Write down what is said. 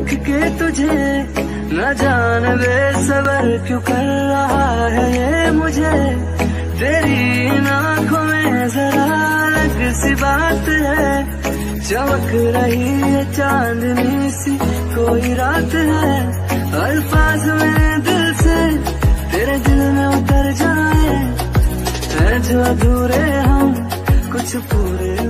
देख के तुझे न जान बेसबर क्यों कर रहा है ये मुझे। तेरी इन आँखों में जरा अलग सी बात है, चमक रही है चांदनी सी कोई रात है। अल्फाज में दिल से तेरे दिल में उतर जाए, है जो अधूरे हम कुछ पूरे